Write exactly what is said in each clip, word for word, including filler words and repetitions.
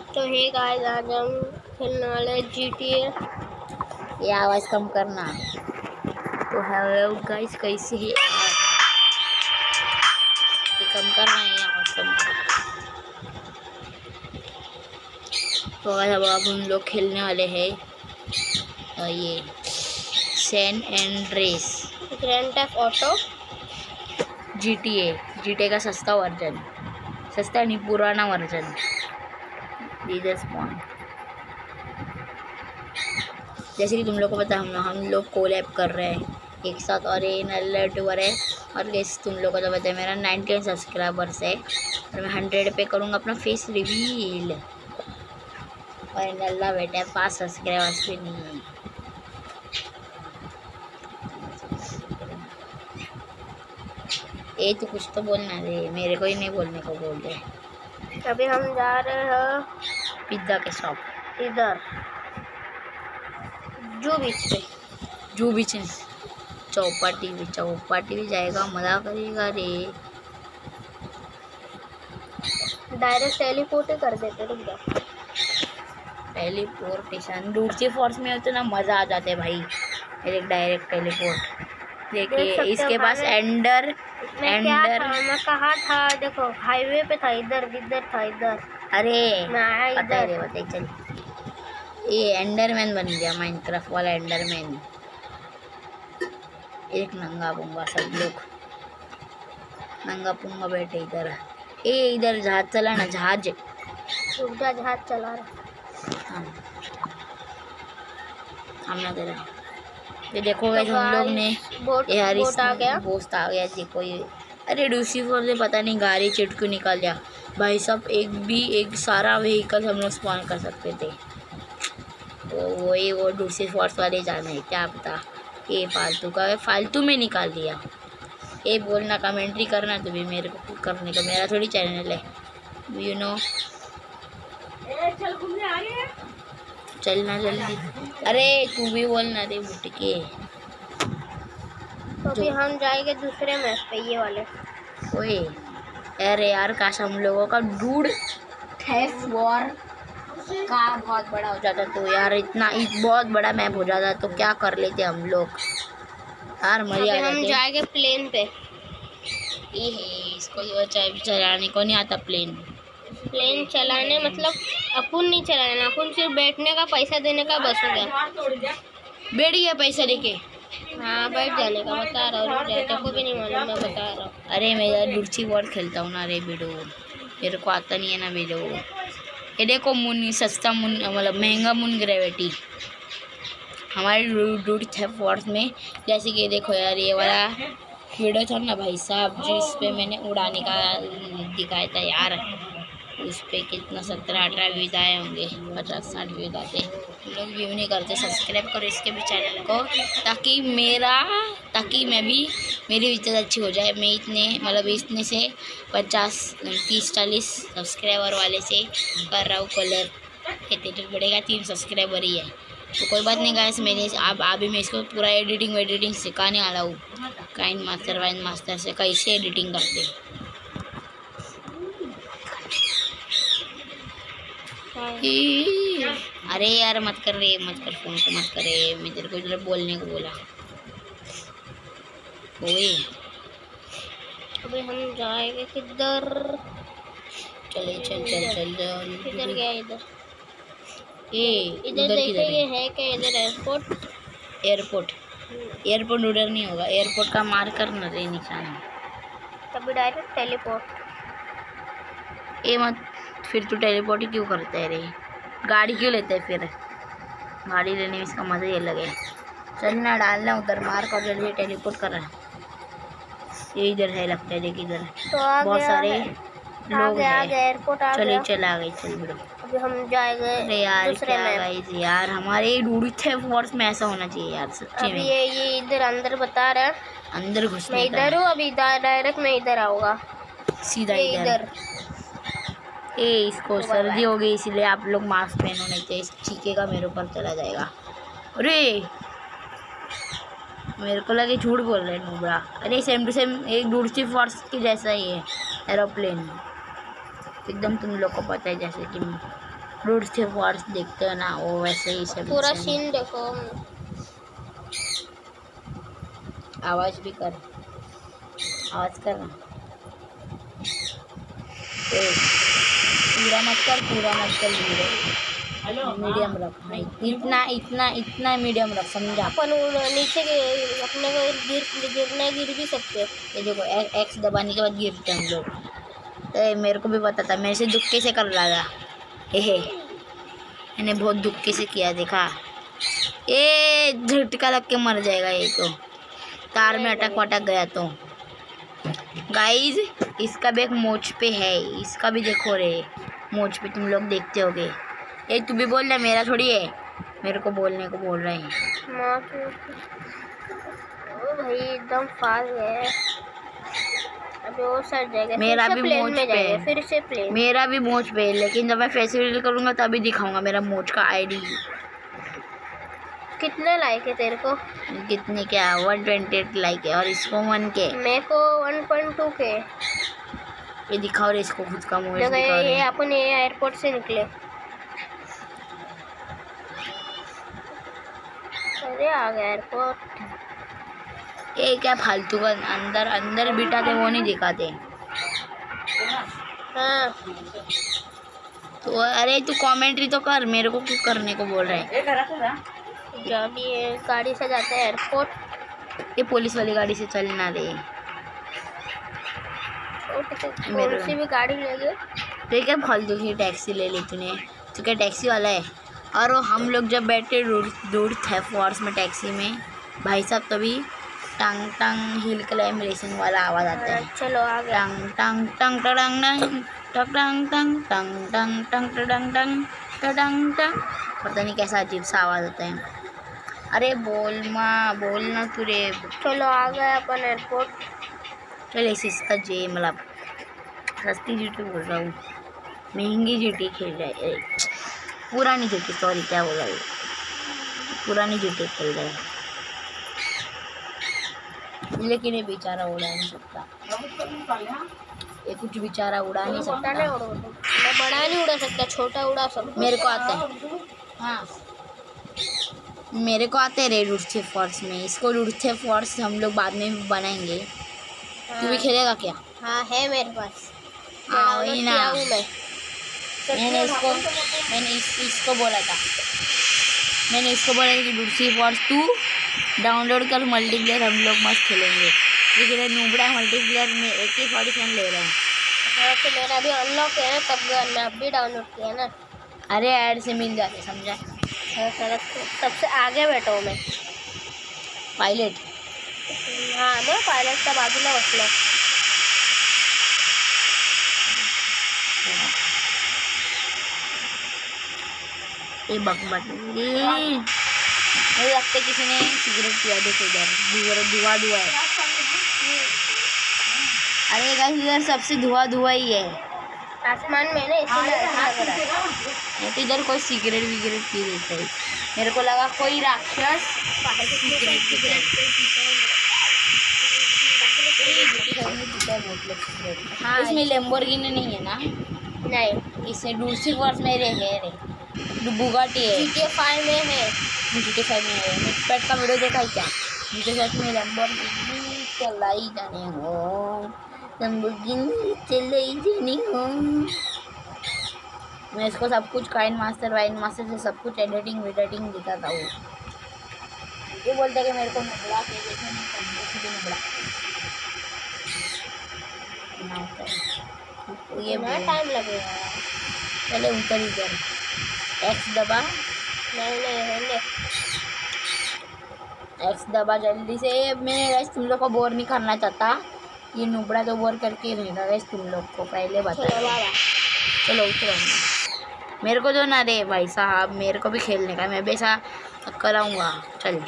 तो hey guys, आज हम खेलने वाले जी टी ए। ये आवाज़ कम करना। तो हेलो गाइस, कैसे है? ये कम करना है, आवाज़ कम करना। तो आज अब हम लोग खेलने वाले हैं ये San Andreas Grand Theft Auto G T A G T A का सस्ता वर्जन, सस्ता नहीं पुराना वर्जन। जैसे कि तुम लोग को पता हम हम लोग कोलैब कर रहे हैं एक साथ, और ये नल्ला यूट्यूबर है। और गैस तुम लोग को तो पता है मेरा नाइनटीन सब्सक्राइबर्स है और मैं हंड्रेड पे करूँगा अपना फेस रिवील। और नल्ला बेटा है, पाँच सब्सक्राइबर्स पे नहीं है। ये तो कुछ तो बोलना दे, मेरे को ही नहीं बोलने को बोल रहे। अभी हम जा रहे हैं पिज्ज़ा के शॉप, इधर जू बीच पे। जू बीच चौपाटी भी चौपाटी भी जाएगा, मजा करेगा रे। डायरेक्ट टेलीपोर्ट ही कर देते, रुक जा। टेलीपोर्टेशन दूसरी फोर्स में होते ना, मज़ा आ जाता है भाई। एक डायरेक्ट टेलीपोर्ट देखिए, इसके पास एंडर एंडर मैं कहा था, देखो हाईवे पे था, इधर इधर था इधर। अरे मैं आया इधर। बताइए चल, ये एंडरमैन बन गया, माइनक्राफ्ट वाला एंडरमैन। एक नंगा पुंगा, सब लोग नंगा पुंगा बैठे इधर। ए इधर जहाज चला ना, जहाज रुक जा, जहाज चला रहा। हाँ हमने दे रहा। ये देखो गाइस, हम लोग ने यार बोट आ गया, बोस्ट आ गया। देखो ये, अरे डूसीफोर से पता नहीं गाड़ी चिट क्यों निकाल दिया भाई साहब। एक भी एक सारा व्हीकल हम लोग स्पॉन कर सकते थे, तो वही वो दूसरी फोर्स वाले जाना है, क्या पता। ये फालतू का फालतू में निकाल दिया। ये बोलना, कमेंट्री करना तो भी मेरे को करने का, मेरा थोड़ी चैनल है, यू नो। चल घूमने आ रही है, चलना जल्दी। अरे तू भी बोलना रे बुटके। तो अभी हम जाएंगे दूसरे मैच पे, ये वाले। ओए अरे यार, काश हम लोगों का डूड थेफ्ट वॉर का बहुत बड़ा हो जाता तो यार, इतना एक बहुत बड़ा मैप हो जाता तो क्या कर लेते हम लोग यार, मजा आ हम जाएंगे प्लेन पे। ये इसको चलाने को नहीं आता प्लेन। प्लेन चलाने मतलब अपन नहीं चलाना, अपन सिर्फ बैठने का पैसा देने का बस हो गया। बैठ गया पैसा देके, हाँ बैठ जाने का, बता रहा हूँ, तेरे को भी नहीं मालूम, मैं बता रहा हूँ। अरे मैं यार डुर्ची वर्ड खेलता हूँ ना रे वीडियो, मेरे को आता नहीं है ना वीडियो। ये देखो मुन, सस्ता मुन मतलब महंगा मुन ग्रेविटी हमारे डूड थेफ्ट वॉर में। जैसे कि देखो यार, ये वाला वीडियो था ना भाई साहब, जिस पे मैंने उड़ाने का दिखाया था यार, उस पर कितना सत्रह अठारह व्यूज आए होंगे, पचास साठ व्यूज आते। हम लोग व्यू नहीं करते। सब्सक्राइब करो इसके भी चैनल को, ताकि मेरा ताकि मैं भी मेरी इज्जत अच्छी हो जाए। मैं इतने मतलब इतने से पचास तीस चालीस सब्सक्राइबर वाले से कर रहा हूँ कलर, कितने तो बढ़ेगा, तीन सब्सक्राइबर ही है तो कोई बात नहीं गाइस। मैंने आप अभी मैं इसको पूरा एडिटिंग वेडिटिंग सिखाने वाला हूँ, काइन मास्टर वाइन मास्टर से कैसे एडिटिंग करते। अरे यार मत कर रे, मत कर, फोन को मत करे, मैं तेरे को इधर बोलने को बोला। ओए अभी हम जाएंगे किधर? चले चल चल चल किधर गया? इधर ए इधर देखिए, ये है क्या इधर? एयरपोर्ट एयरपोर्ट एयरपोर्ट उधर नहीं होगा, एयरपोर्ट का मार करना रे निशान, तभी डायरेक्ट टेलीपोर्ट। ए मत, फिर तू टेलीपोर्ट ही क्यों करता है रे? गाड़ी क्यों लेता है फिर? गाड़ी लेने में इसका मज़ा ही अलग है। चलना डालना उधर, मार कर जल्दी टेलीपोर्ट कर रहा है। ये इधर है लगता है, देख इधर तो बहुत सारे लोग हैं। एयरपोर्ट आ गया, चल आ गई, चल बिड़ो। अभी हम जाएंगे। अरे यार दूसरे क्या गाइस यार, हमारे डूडी थेफ्ट वॉर्स में ऐसा होना चाहिए यार सच्ची में। अभी ये ये इधर अंदर बता रहा है, अंदर घुसने मैं इधर हूँ। अभी डायरेक्ट मैं इधर आऊँगा, सीधा इधर, इधर। ए इसको सर्दी हो गई इसीलिए आप लोग मास्क पहनो, नहीं तो इस चीखेगा मेरे ऊपर चला जाएगा। अरे मेरे को लगे झूठ बोल रहे नूबरा। अरे सेम टू सेम एक दूसरी फोर्स की जैसा ही है एरोप्लेन, एकदम तुम लोग को पता है जैसे कि रूट से फॉर्स देखते हो ना, वो वैसे ही सब पूरा सीन देखो। आवाज भी कर, आवाज कर ना। ए, पूरा मत कर, पूरा मत कर वीडियो, मीडियम रख। नहीं, इतना इतना इतना मीडियम रख, समझा। अपन नीचे गिर- अपने को गिर गिरना गिर भी सकते हैं। ये देखो एक्स दबाने के बाद गिरते हैं हम लोग। ए, मेरे को भी पता था, मेरे से दुक्के से कर रहा था। एहे, मैंने बहुत दुक्के से किया, देखा। ए, झटका लग के मर जाएगा ये तो, तार में अटक वटक गया तो। गाइज, इसका भी एक मोच पे है, इसका भी देखो रे, मोच पे तुम लोग देखते होगे। ये तू भी बोल रहा, मेरा थोड़ी है, मेरे को बोलने को बोल रहे हैं। माँ की ओ भाई एकदम फास्ट है। अभी वो सट जाएगा, मेरा फिर से भी प्लेन मोच में पे जाएगा, है। फिर से प्लेन। मेरा भी मोच पे है, लेकिन जब मैं फेस रिवील करूंगा तभी दिखाऊंगा मेरा मोच का आईडी। कितने लाइक है तेरे को? कितने, क्या वन ट्वेंटी एट लाइक है, और इसको वन के। मेरे को वन पॉइंट टू के। ये दिखाओ रे इसको, खुद का मोच देखो दिखाओ ये रे। ये अपन ये एयरपोर्ट से निकले। अरे आ गया एयरपोर्ट। ये क्या फालतू का अंदर अंदर बिठाते, वो नहीं दिखाते। हाँ तो अरे तू कमेंट्री तो कर, मेरे को क्यों करने को बोल रहा है। जब ये गाड़ी से जाता है एयरपोर्ट। ये पुलिस वाली गाड़ी से चलना रे। कौन सी भी गाड़ी ले गए? तो क्या फालतू की टैक्सी ले ली तूने, तो क्या टैक्सी वाला है। और वो हम लोग जब बैठे दूर थे फॉर्स में टैक्सी में, भाई साहब, तभी टंग टंग हिल क्लाइंब रेसिंग वाला आवाज़ आता है। चलो आ गया। टंग टंग टंग टंग टंग टंग टंग टंग टंग टंग टंग टंग टंग टंग, पता नहीं कैसा अजीब सा आवाज़ आता है। अरे बोल माँ, बोलना तू रे। चलो आ गए अपन एयरपोर्ट। चल ऐसे इसका जे मतलब सस्ती जीटी बोल रहा हूँ, महंगी जीटी खेल रहा है, पुरानी जीटी, सॉरी क्या बोला ये, पुरानी जीटी खेल रहा है। लेकिन ये बेचारा उड़ा नहीं सकता, ये कुछ बेचारा उड़ा नहीं छोटा नहीं सकता। उड़ा, मैं बड़ा नहीं उड़ा सकता, छोटा उड़ा सकता। मेरे को आता है, हाँ मेरे को आते हैं रे रूट्थे फॉर्स में। इसको रूट्थे फॉर्स हम लोग बाद में भी बनाएंगे। तू भी खेलेगा क्या? हाँ है मेरे पास, हाँ वही ना, किया हूँ मैं। मैंने इसको मैंने इस, इसको बोला था मैंने इसको बोला था कि रूट्थे फॉर्स तू डाउनलोड कर, मल्टीप्लेयर हम लोग मस्त खेलेंगे। लेकिन ये नूबड़ा मल्टीप्लेयर में एक ही फोर्टी सेवन ले रहा है। हाँ तो मेरा भी अनलॉक है ना, तब मैं अब भी डाउनलोड किया ना। अरे ऐड से मिल जाते, समझा। हाँ, सड़क पे सबसे आगे बैठा हूँ मैं। पायलट, हाँ मैं पायलट का बाजूला बसला। ये बकबक मुझे लगता है किसी ने सिगरेट पिया। देखो इधर धुआं धुआं है। अरे गाइस इधर सबसे धुआं धुआं ही है आसमान में ना, इसीलिए ऐसा लग रहा है। नहीं तो इधर कोई सिगरेट विगरेट पी देता है। मेरे को लगा कोई राक्षस सिगरेट पीता है। हाँ, इसमें लैम्बोर्गिनी नहीं है ना? नहीं, इसमें दूसरी वर्ष मेरे है रे, बुगाटी है। जी टी फाइव में है। जी टी फाइव में है। पेट का वीडियो देखा है क्या? जी टी फाइव में लैम्बोर्गिनी चलाई जाने हो, लैम्बोर्गिनी चलाई जाने हो। मैं इसको सब कुछ काइन मास्टर वाइन मास्टर से सब कुछ एडिटिंग वेडिटिंग दिखाता हूँ। ये बोलते कि मेरे को नुबड़ा के जैसे नहीं करना, खुद ही नुबड़ा ना होता है। ये कितना टाइम लगेगा? चले उतर इधर, एक्स दबा, नहीं नहीं होने। एक्स दबा जल्दी से। मैं गैस तुम लोग को बोर नहीं करना चाहता, ये नुबड़ा तो बोर करके रहेगा गैस तुम लोग को, पहले बता। चलो बाबा, चलो उतरो, मेरे को जो ना रे भाई साहब, मेरे को भी खेलने का, मैं भी ऐसा कराऊंगा। चल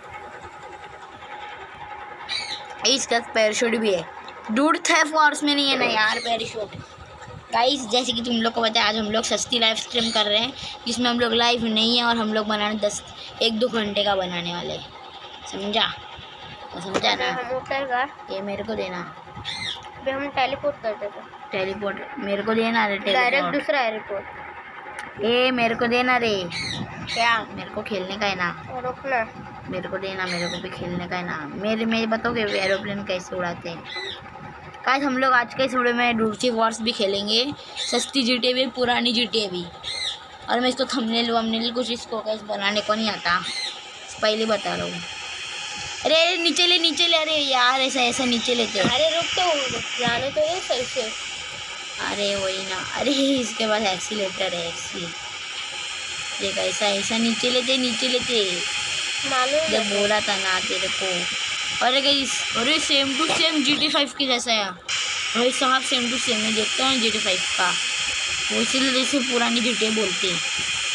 इसका पैराशूट भी है, डूड थे फॉर्स में नहीं है ना यार पैराशूट। गाइस जैसे कि तुम लोग को पता है, आज हम लोग सस्ती लाइव स्ट्रीम कर रहे हैं, जिसमें हम लोग लाइव नहीं है और हम लोग बनाने दस एक दो घंटे का बनाने वाले हैं, समझा? तो समझा ना? हम उतर गए। ये मेरे को देना, अभी हम टेलीपोर्ट कर देते। टेलीपोर्ट मेरे को देना रे, डायरेक्ट टेलीपोर्ट। दूसरा एयरपोर्ट। ए मेरे को देना रे, क्या? मेरे को खेलने का है ना, रुकना। मेरे को देना, मेरे को भी खेलने का है ना। मेरे मेरे बताओगे एरोप्लेन कैसे उड़ाते हैं। गाइस हम लोग आज के इस वीडियो में डूडसी वॉर्स भी खेलेंगे, सस्ती जीटीए भी, पुरानी जीटीए भी। और मैं इसको थंबनेल वंबनेल कुछ इसको गाइस बनाने को नहीं आता, पहले बता रहा हूँ। अरे नीचे ले नीचे ले, अरे यार ऐसा ऐसा नीचे लेते। अरे रुक तो जाने तो ये सही से। अरे वही ना, अरे इसके पास एक्सीलेटर है, एक्सी देख ऐसा ऐसा नीचे लेते नीचे लेते मालूम जब बोला था ना तेरे को। अरे गाइस अरे same to same G T five की जैसा है भाई साहब, सेम टू सेम। मैं देखता हूँ जी टी फाइव का, वो इसीलिए जैसे पुरानी जी टी बोलते हैं।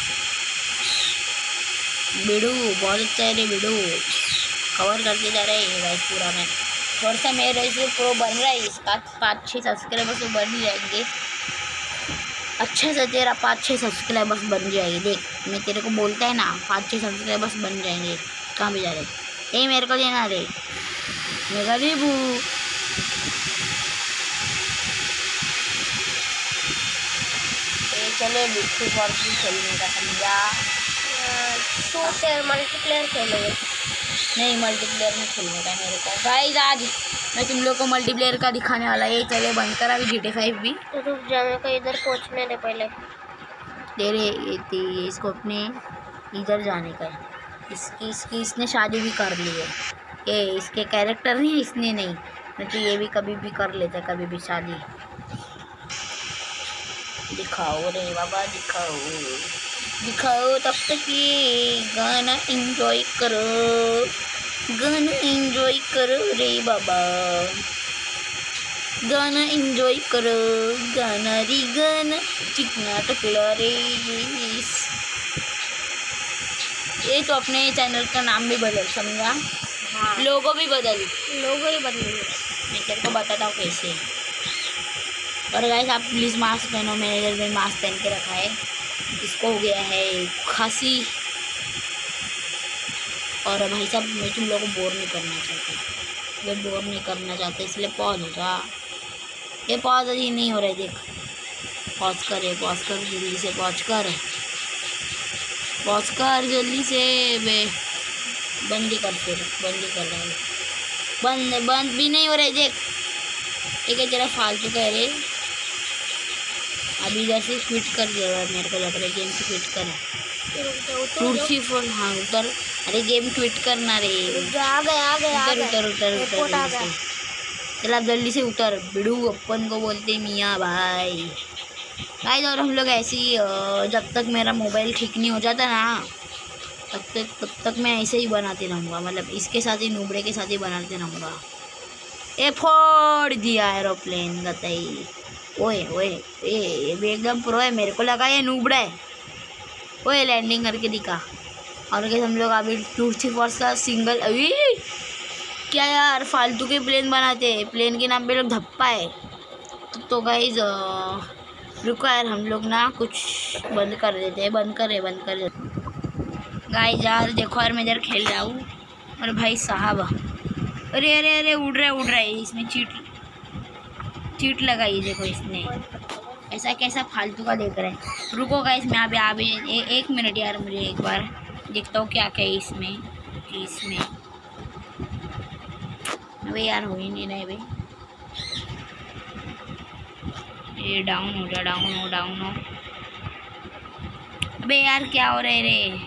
बिडू बहुत अच्छा है रे, बिडू कवर करके जा रहे हैं गाइस पूरा। मैं थोड़ा सा मेरे ऐसे प्रो बन रहा है, इसका पाँच छः सब्सक्राइबर्स तो बन ही जाएंगे। अच्छा से तेरा पाँच छः सब्सक्राइबर्स बन जाएंगे। देख मैं तेरे को बोलता है ना, पाँच छः सब्सक्राइबर्स बन जाएंगे। कहाँ भी जा रहे, ए मेरे को देना रे, मैं गरीब हूँ। चले बिट्टू फॉर भी खेलने का समझा। तो तेरे मल्टीप्लेयर खेलोगे? नहीं मल्टीप्लेयर में खेलने का मेरे को। गाइस आज मैं तुम लोग को मल्टीप्लेयर का दिखाने वाला है। चले बंद करा अभी जी टी फाइव भी। तो रुक जा, मेरे को इधर पहुँचने दे पहले। तेरे इसको अपने इधर जाने का है। इसकी इसकी इसने शादी भी कर ली है, ये इसके कैरेक्टर नहीं, इसने नहीं, नहीं तो ये भी कभी भी कर लेता, कभी भी शादी। दिखाओ रे बाबा दिखाओ, दिखाओ तब तक ये गाना एंजॉय करो, गाना एंजॉय करो रे बाबा, गाना एंजॉय करो, गाना रे गाना चिकना टकला रे। ये तो अपने चैनल का नाम भी बदल समझा। हाँ लोगो भी बदल, लोगो ही बदलेंगे। मैं तेरे को बताता हूँ कैसे। और गाइस आप प्लीज़ मास्क पहनो, मैंने इधर में मास्क पहन के रखा है। इसको हो गया है खांसी। और भाई साहब मैं तुम लोगों को बोर नहीं करना चाहती, मैं बोर नहीं करना चाहते, इसलिए पॉज हो जा। ये पॉज अभी नहीं हो रहा है, देख पॉज कर, ये पॉज कर जल्दी से, पॉज कर पॉज कर जल्दी से बे। बंद ही कर, फिर बंद ही कर रहा है, बंद बंद भी नहीं हो रहा है। देख एक है तेरा फालतू कह रहे, अभी इधर से क्विट कर दिया मेरे को लग रहा है, गेम से क्विट कर। कुर्सी फोन हाँ उधर, अरे गेम क्विट करना रे, आ गए आ गए उतर उतर उतर उतर जल्दी से, चल जल्दी से उतर। बिडू अपन को बोलते मियाँ भाई। गाइस और हम लोग ऐसे ही जब तक मेरा मोबाइल ठीक नहीं हो जाता ना, तब तक तब तक मैं ऐसे ही बनाते रहूँगा, मतलब इसके साथ ही नूबड़े के साथ ही बनाते रहूँगा। ए फोड़ दिया एरोप्लेन गताई, ओए ओए ए ये भी एकदम प्रो है, मेरे को लगा ये नूबड़ा है। ओए लैंडिंग करके दिखा। और कैसे हम लोग अभी डूडसी वॉर्स का सिंगल, अभी क्या यार फालतू के प्लेन बनाते हैं, प्लेन के नाम पे लोग धप्पा है। तो गाइज रुको यार, हम लोग ना कुछ बंद कर देते हैं, बंद करे बंद कर देते गाइज। यार देखो यार मैं इधर खेल रहा हूँ और भाई साहब अरे अरे अरे उड़ रहा है उड़ रहा है, इसमें चीट चीट लगाई देखो इसने, ऐसा कैसा फालतू का देख रहा है। रुको गाइस मैं अभी अभी ए, एक मिनट यार, मुझे एक बार देखता हूँ क्या क्या है इसमें, इसमें अबे यार हो ही नहीं रहा है भाई। ये डाउन हो जा, डाउन हो डाउन हो, अबे यार क्या हो रहा है रे।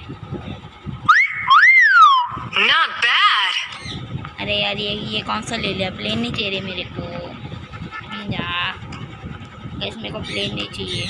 Not bad. अरे यार ये ये कौन सा ले लिया, प्लेन नहीं चाहिए मेरे को जा, गैस मेरे को प्लेन नहीं चाहिए।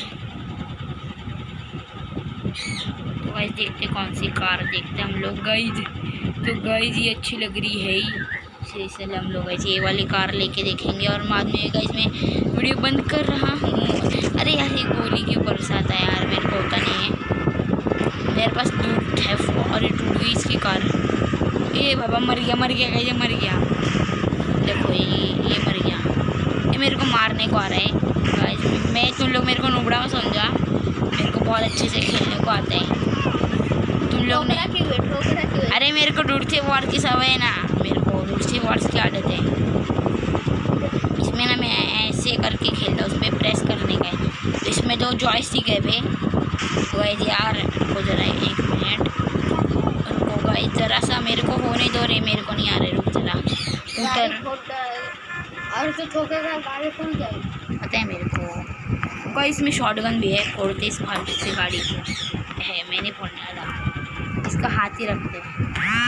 तो गाइस देखते कौन सी कार देखते हम लोग गाइस। तो गाइस ये अच्छी लग रही है ही, इसलिए हम लोग गाइस ये वाली कार लेके देखेंगे। और बाद में गाइस मैं वीडियो बंद कर रहा हूँ। अरे यार ये गोली के ऊपर से आता है यार, मेरे को होता नहीं है, मेरे पास दूर है और टूट गई इसकी कार। ये बाबा मर गया मर गया गाइस, मर गया देखो, ये ये मर गया, ये मेरे को मारने को आ रहा है गाइस। मैं तुम लोग मेरे को नुबड़ा में समझा, मेरे को बहुत अच्छे से खेलने को आता है तुम लोग ने। अरे मेरे को डूडसी वॉर की सवय है ना, मेरे को डूडसी वॉर्स की आदत है। इसमें ना मैं ऐसे ऐसे करके खेलता, उस पर प्रेस करने का है। इसमें दो जॉयस्टिक है बे। तो गाइस यार रुको जरा एक मिनट, रुको गाइस जरा सा, मेरे को होने दो रे, मेरे को नहीं आ रहे, रुक जरा उतर। और तो ठोकेगा गाड़ी खुल जाएगी, पता है मेरे को। कोई इसमें शॉटगन भी है, फोड़ते इस फालतू से गाड़ी को है, मैंने फोड़ने वाला, इसका हाथ ही रखते हैं।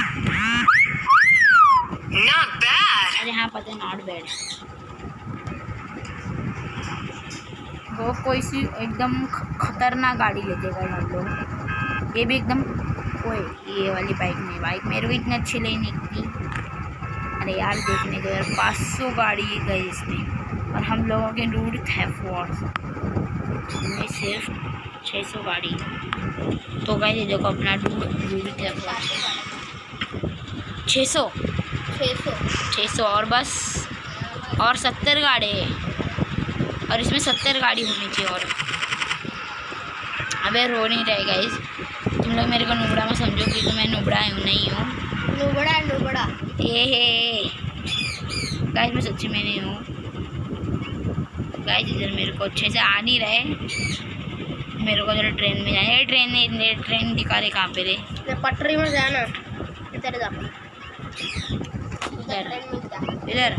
Not bad. अरे हाँ पता है, नॉट बैड। वो कोई सी एकदम खतरनाक गाड़ी लेते गए हम लोग, ये भी एकदम। ओए ये वाली बाइक नहीं, बाइक मेरे को इतनी अच्छी लेनी थी। अरे यार देखने को यार, पाँच सौ गाड़ी गई इसमें, और हम लोगों के रूट थे फोर्स में सिर्फ छः सौ गाड़ी। तो गाइस ये देखो अपना रूट रूट थे छः सौ छः सौ छः सौ और बस, और सत्तर गाड़ी, और इसमें सत्तर गाड़ी होनी चाहिए। और अबे रो नहीं रहे गाइस, तुम लोग मेरे को नुबड़ा में समझो, क्योंकि मैं नुबड़ा हूँ नहीं हूँ। नुबड़ा नुबड़ा ये है गाइस, मैं सच्ची में नहीं हूँ गाइस। इधर मेरे को अच्छे से आ नहीं रहे, मेरे को जरा ट्रेन में जाए। ट्रेन ने ट्रेन दिखा रहे कहाँ पे रे, पटरी में जाना, इधर जा, इधर इधर।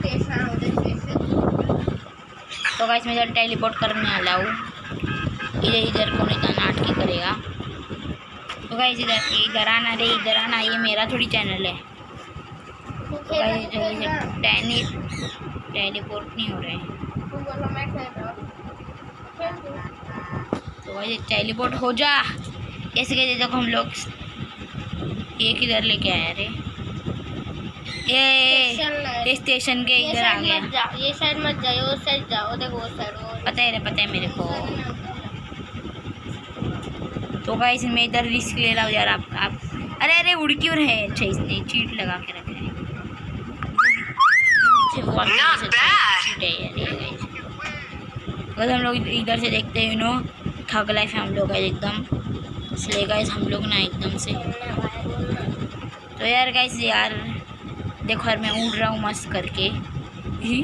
तो गाइस मैं इधर टेलीपोर्ट करने वाला हूँ, इधर इधर कौन इतना नाटकी करेगा। तो गाइस इधर इधर आना रे, इधर आना, ये मेरा थोड़ी चैनल है। तो गाइस जल्दी से टैनी टेलीपोर्ट नहीं हो रहे हैं। तो गाइस टेलीपोर्ट हो जा, कैसे कैसे देखो हम लोग। ये किधर लेके आया रे, ये स्टेशन के इधर आ गया। ये साइड मत जाओ, उस साइड जाओ, देखो उस साइड। पता है रे, पता है मेरे को। तो गाइस मैं इधर रिस्क ले रहा हूँ यार, आप आप अरे अरे उड़ क्यों रहे। अच्छा इसने चीट लगा के रखे हैं, Not bad. अगर हम लोग इधर से देखते हैं नो, थग लाइफ है हम लोग का एकदम, इसलिए गाइस हम लोग ना एकदम से। तो यार गाइस यार देखो यार, मैं उड़ रहा हूँ मस्त करके ही।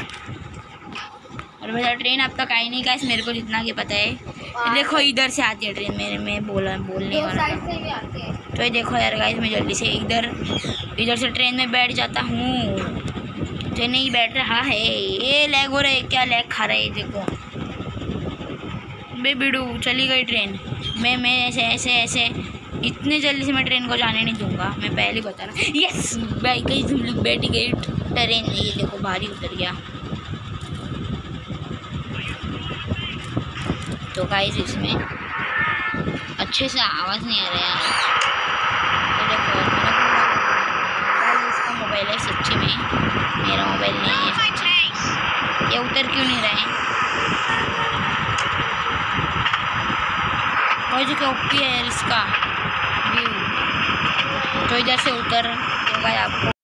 और मेरा ट्रेन अब तक आई नहीं गाइस, मेरे को जितना कि पता है। देखो इधर से आती है ट्रेन, मेरे में बोला बोलने वाला था। तो ये देखो यार गाइस, मैं जल्दी से इधर इधर से ट्रेन में बैठ जाता हूँ। ट्रेन नहीं बैठ रहा है, ये लैग हो रहा है, क्या लैग खा रहा है देखो बे बिड़ू। चली गई ट्रेन, मैं मैं ऐसे ऐसे ऐसे इतने जल्दी से मैं ट्रेन को जाने नहीं दूंगा, मैं पहले बता रहा। यस भाई गई, तुम लोग बैठ गई ट्रेन, ये देखो भारी उतर गया। तो गाइस इसमें अच्छे से आवाज़ नहीं आ रहा है। तो देखो मेरा इसका मोबाइल है सच्ची में, मेरा मोबाइल नहीं है सच्ची। ये उतर क्यों नहीं रहे, मुझे क्या ओपी है इसका व्यू। तो इधर से उतर तो भाई आपको